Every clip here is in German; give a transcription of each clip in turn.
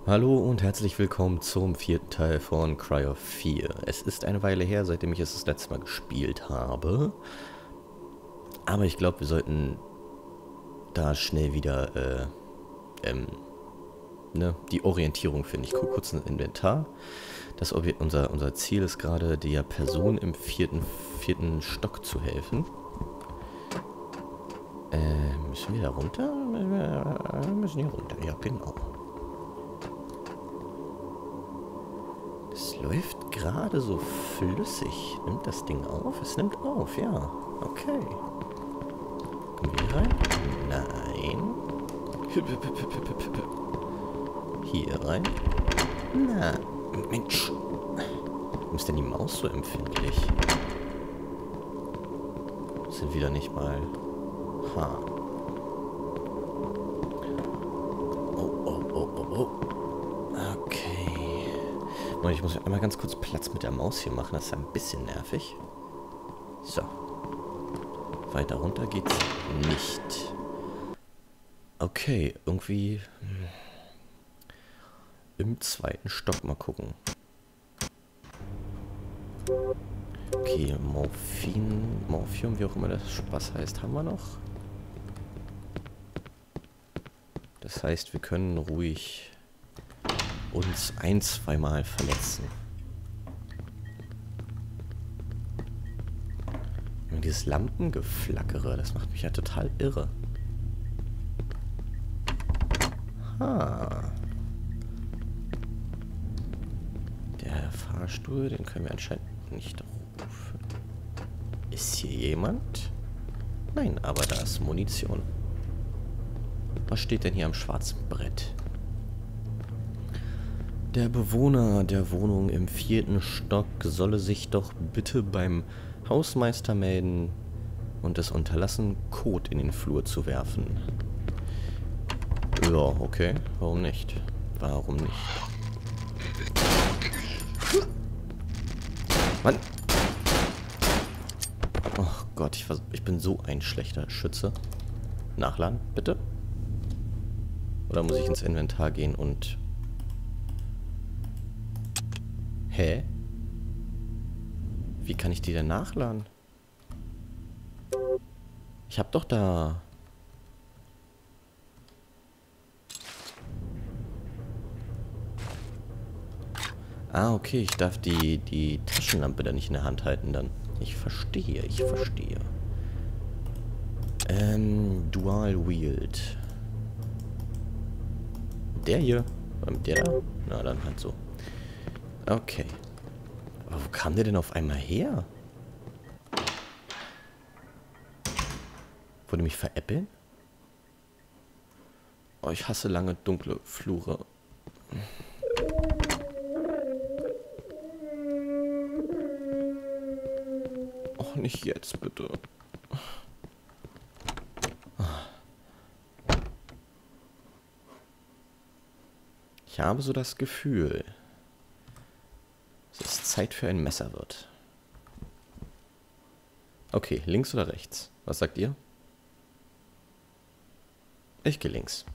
Hallo und herzlich willkommen zum vierten Teil von Cry of Fear. Es ist eine Weile her, seitdem ich es das letzte Mal gespielt habe. Aber ich glaube, wir sollten da schnell wieder die Orientierung finden. Ich gucke kurz ins Inventar. Unser Ziel ist gerade, der Person im vierten Stock zu helfen. Müssen wir da runter? Wir müssen hier runter, ja genau. Es läuft gerade so flüssig. Nimmt das Ding auf? Es nimmt auf, ja. Okay. Kommen wir hier rein? Nein. Hier rein? Na, Mensch. Warum ist denn die Maus so empfindlich? Sind wieder nicht mal... Ha. Oh. Okay. Und ich muss einmal ganz kurz Platz mit der Maus hier machen. Das ist ein bisschen nervig. So. Weiter runter geht's nicht. Okay, irgendwie... Im zweiten Stock mal gucken. Okay, Morphium, wie auch immer das Spaß heißt, haben wir noch. Das heißt, wir können ruhig uns ein-, zweimal verletzen. Und dieses Lampengeflackere, das macht mich ja total irre. Ha. Der Fahrstuhl, den können wir anscheinend nicht rufen. Ist hier jemand? Nein, aber da ist Munition. Was steht denn hier am schwarzen Brett? Der Bewohner der Wohnung im 4. Stock solle sich doch bitte beim Hausmeister melden und es unterlassen, Kot in den Flur zu werfen. Ja, okay. Warum nicht? Warum nicht? Mann! Oh Gott, ich bin so ein schlechter Schütze. Nachladen, bitte? Oder muss ich ins Inventar gehen und... Hä? Wie kann ich die denn nachladen? Ich hab doch da... Ah, okay, ich darf die Taschenlampe da nicht in der Hand halten dann. Ich verstehe. Dual Wield. Der hier? Der da? Na, dann halt so. Okay. Aber wo kam der denn auf einmal her? Wollte mich veräppeln? Oh, ich hasse lange, dunkle Flure. Och, nicht jetzt, bitte. Ich habe so das Gefühl, dass es Zeit für ein Messer wird. Okay, links oder rechts? Was sagt ihr? Ich gehe links.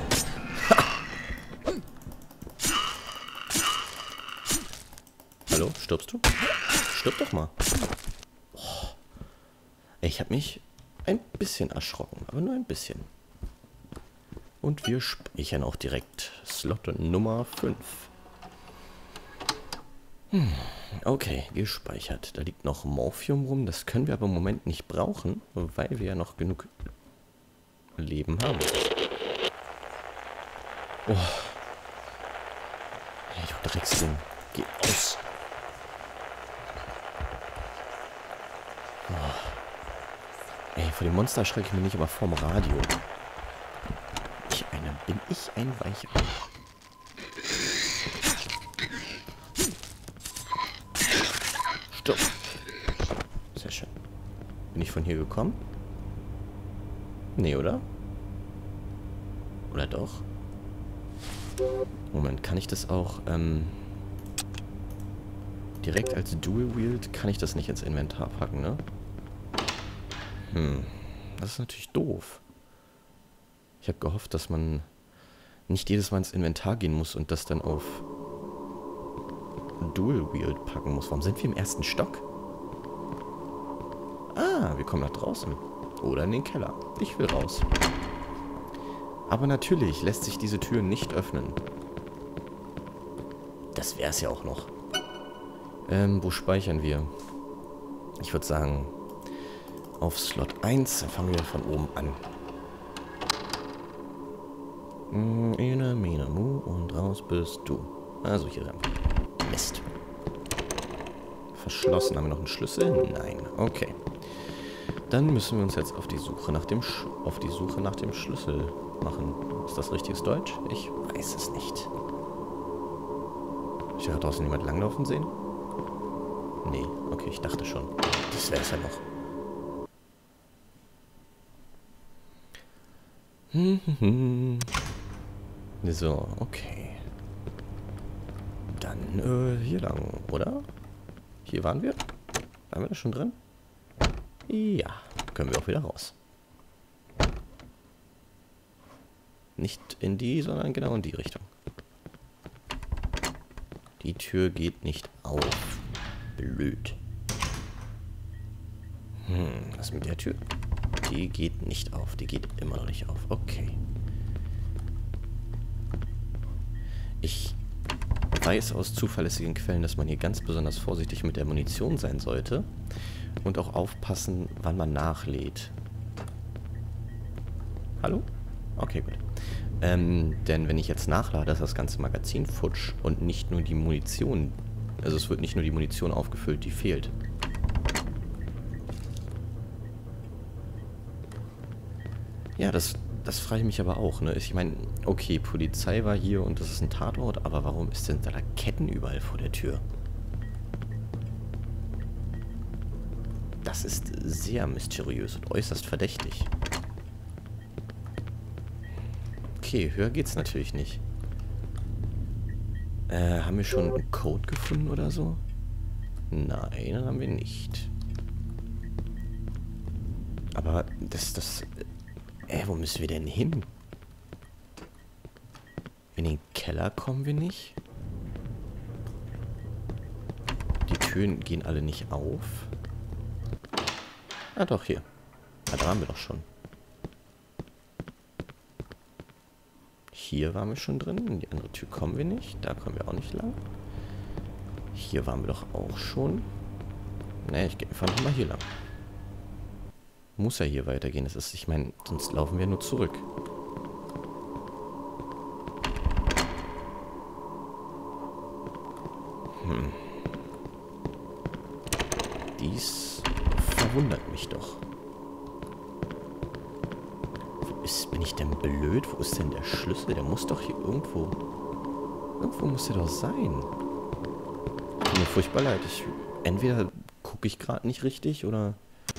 Hallo, stirbst du? Stirb doch mal. Oh. Ich habe mich ein bisschen erschrocken, aber nur ein bisschen. Und wir speichern auch direkt Slot Nummer 5. Okay, gespeichert. Da liegt noch Morphium rum. Das können wir aber im Moment nicht brauchen, weil wir ja noch genug Leben haben. Oh. Hey, du Drecksding. Geh aus. Oh. Ey, vor dem Monster schrecke ich mich nicht, aber vorm Radio. Bin ich ein Weichei. Stopp. Sehr schön. Bin ich von hier gekommen? Nee, oder? Oder doch? Moment, kann ich das auch, direkt als Dual Wield kann ich das nicht ins Inventar packen, ne? Das ist natürlich doof. Ich habe gehofft, dass man nicht jedes Mal ins Inventar gehen muss und das dann auf Dual Wield packen muss. Warum sind wir im ersten Stock? Ah, wir kommen nach draußen. Oder in den Keller. Ich will raus. Aber natürlich lässt sich diese Tür nicht öffnen. Das wäre es ja auch noch. Wo speichern wir? Ich würde sagen, auf Slot 1, dann fangen wir von oben an. Ene, mene, mu und raus bist du. Also hier rein. Mist. Verschlossen. Haben wir noch einen Schlüssel? Nein. Okay. Dann müssen wir uns jetzt auf die Suche nach dem Schlüssel machen. Ist das richtiges Deutsch? Ich weiß es nicht. Ich habe draußen jemand langlaufen sehen? Nee, okay, ich dachte schon. Das wäre es ja noch. So, okay. Dann, hier lang, oder? Hier waren wir? Waren wir da schon drin? Ja, können wir auch wieder raus. Nicht in die, sondern genau in die Richtung. Die Tür geht nicht auf. Blöd. Was ist mit der Tür? Die geht nicht auf. Die geht immer noch nicht auf. Okay. Ich weiß aus zuverlässigen Quellen, dass man hier ganz besonders vorsichtig mit der Munition sein sollte. Und auch aufpassen, wann man nachlädt. Hallo? Okay, gut. Denn wenn ich jetzt nachlade, ist das ganze Magazin futsch und nicht nur die Munition. Also es wird nicht nur die Munition aufgefüllt, die fehlt. Ja, das frage ich mich aber auch, ne? Ich meine, okay, Polizei war hier und das ist ein Tatort, aber warum ist denn da Ketten überall vor der Tür? Das ist sehr mysteriös und äußerst verdächtig. Okay, höher geht's natürlich nicht. Haben wir schon einen Code gefunden oder so? Nein, haben wir nicht. Aber wo müssen wir denn hin? In den Keller kommen wir nicht. Die Türen gehen alle nicht auf. Ah doch, hier. Da waren wir doch schon. Hier waren wir schon drin. In die andere Tür kommen wir nicht. Da kommen wir auch nicht lang. Hier waren wir doch auch schon. Ne, ich gehe einfach nochmal hier lang. Muss ja hier weitergehen. Das ist, ich meine, sonst laufen wir nur zurück. Dies verwundert mich doch. Bin ich denn blöd? Wo ist denn der Schlüssel? Der muss doch hier irgendwo... Irgendwo muss der doch sein. Tut mir furchtbar leid. Entweder gucke ich gerade nicht richtig oder...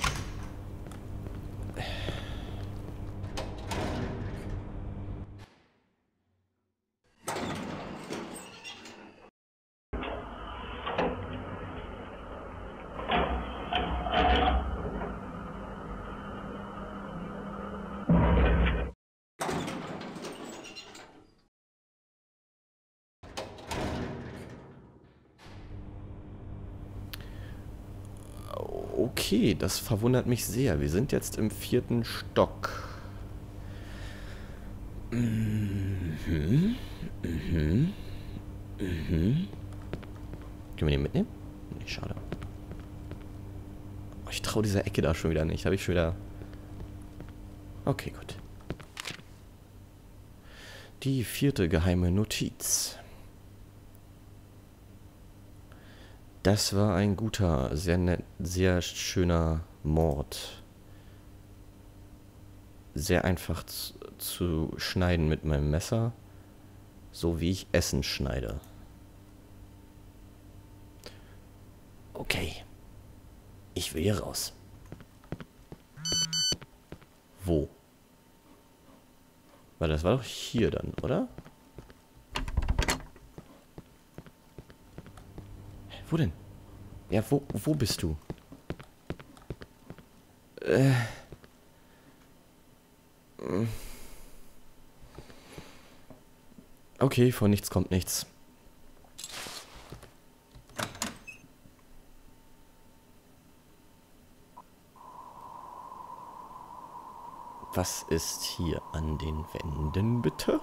Okay, das verwundert mich sehr. Wir sind jetzt im 4. Stock. Können wir den mitnehmen? Nee, schade. Oh, ich traue dieser Ecke da schon wieder nicht. Habe ich schon wieder... Okay, gut. Die 4. geheime Notiz. Das war ein guter, sehr schöner Mord. Sehr einfach zu schneiden mit meinem Messer, so wie ich Essen schneide. Okay. Ich will hier raus. Wo? Weil das war doch hier dann, oder? Wo denn? Ja, wo bist du? Okay, von nichts kommt nichts. Was ist hier an den Wänden, bitte?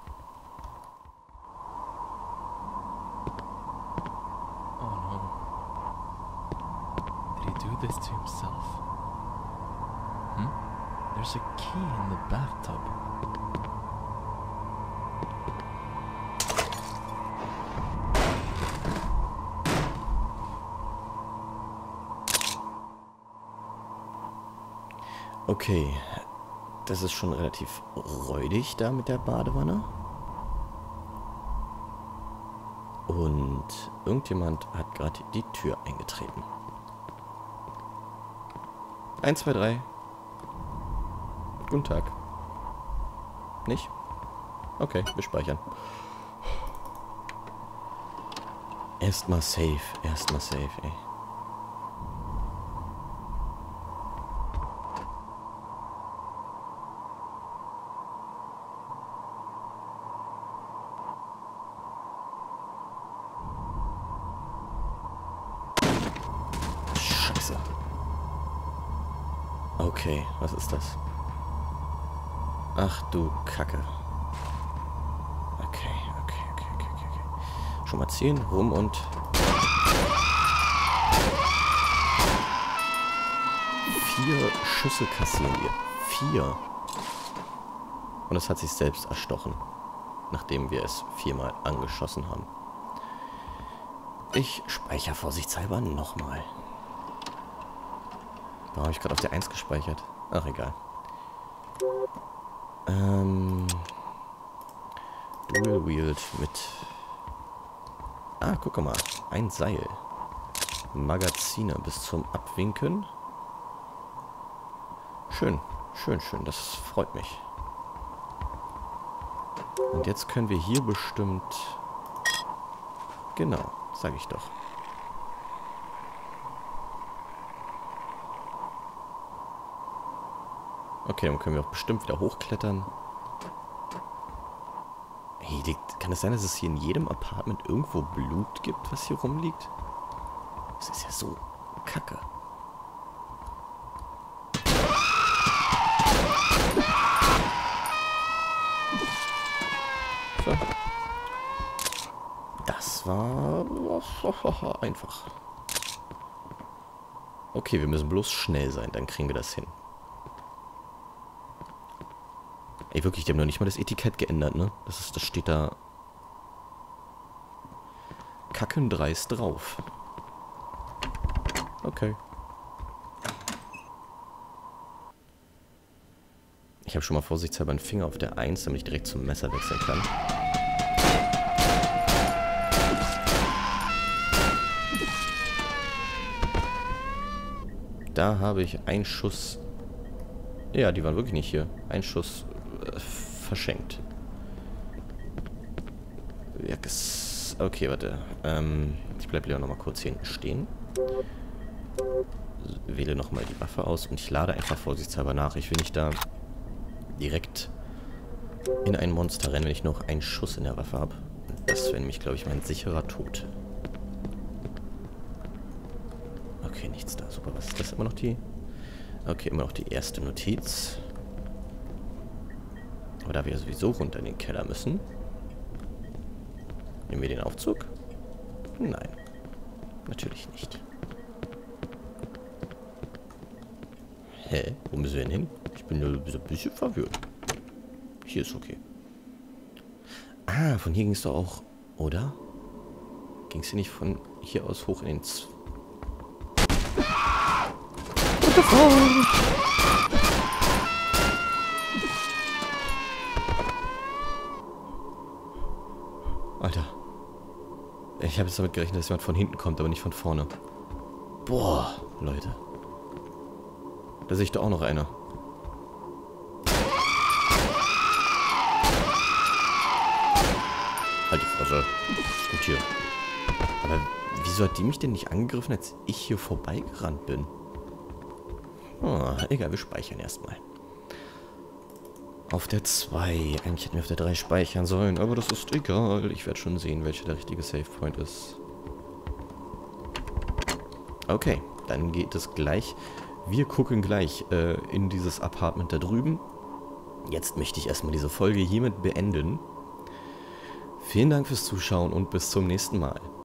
Oh no. Did he do this to himself? There's a key in the bathtub. Okay, das ist schon relativ räudig da mit der Badewanne. Und irgendjemand hat gerade die Tür eingetreten. 1, 2, 3. Guten Tag. Nicht? Okay, wir speichern. Erstmal safe, ey. Scheiße. Okay, was ist das? Ach du Kacke. Okay. Schon mal ziehen, rum und... 4 Schüsse kassieren wir. 4. Und es hat sich selbst erstochen, nachdem wir es 4-mal angeschossen haben. Ich speichere vorsichtshalber nochmal. Warum habe ich gerade auf der 1 gespeichert? Ach, egal. Dual Wield mit... Ah, guck mal. Ein Seil. Magazine bis zum Abwinken. Schön. Das freut mich. Und jetzt können wir hier bestimmt... Genau, sage ich doch. Okay, dann können wir auch bestimmt wieder hochklettern. Hey, kann es sein, dass es hier in jedem Apartment irgendwo Blut gibt, was hier rumliegt? Das ist ja so kacke. So. Das war einfach. Okay, wir müssen bloß schnell sein, dann kriegen wir das hin. Ey, wirklich, die haben noch nicht mal das Etikett geändert, ne? Das steht da kackendreist drauf. Okay. Ich habe schon mal vorsichtshalber einen Finger auf der 1, damit ich direkt zum Messer wechseln kann. Da habe ich einen Schuss... Ja, die waren wirklich nicht hier. Ein Schuss verschenkt. Okay, warte. Ich bleibe lieber nochmal kurz hier hinten stehen. Wähle nochmal die Waffe aus und ich lade einfach vorsichtshalber nach. Ich will nicht da direkt in ein Monster rennen, wenn ich noch einen Schuss in der Waffe habe. Das wäre nämlich, glaube ich, mein sicherer Tod. Okay, nichts da. Super, was ist das? Immer noch die... Okay, immer noch die erste Notiz. Aber da wir sowieso runter in den Keller müssen... Nehmen wir den Aufzug? Nein. Natürlich nicht. Hä? Wo müssen wir denn hin? Ich bin nur so ein bisschen verwirrt. Hier ist okay. Ah, von hier ging es doch auch... Oder? Ging es hier nicht von hier aus hoch in den... Alter. Ich habe jetzt damit gerechnet, dass jemand von hinten kommt, aber nicht von vorne. Boah, Leute. Da sehe ich doch auch noch einer. Halt die Fresse. Ist gut hier. Aber wieso hat die mich denn nicht angegriffen, als ich hier vorbeigerannt bin? Oh, egal, wir speichern erstmal. auf der 2. Eigentlich hätten wir auf der 3 speichern sollen, aber das ist egal. Ich werde schon sehen, welcher der richtige Savepoint ist. Okay, dann geht es gleich. Wir gucken gleich in dieses Apartment da drüben. Jetzt möchte ich erstmal diese Folge hiermit beenden. Vielen Dank fürs Zuschauen und bis zum nächsten Mal.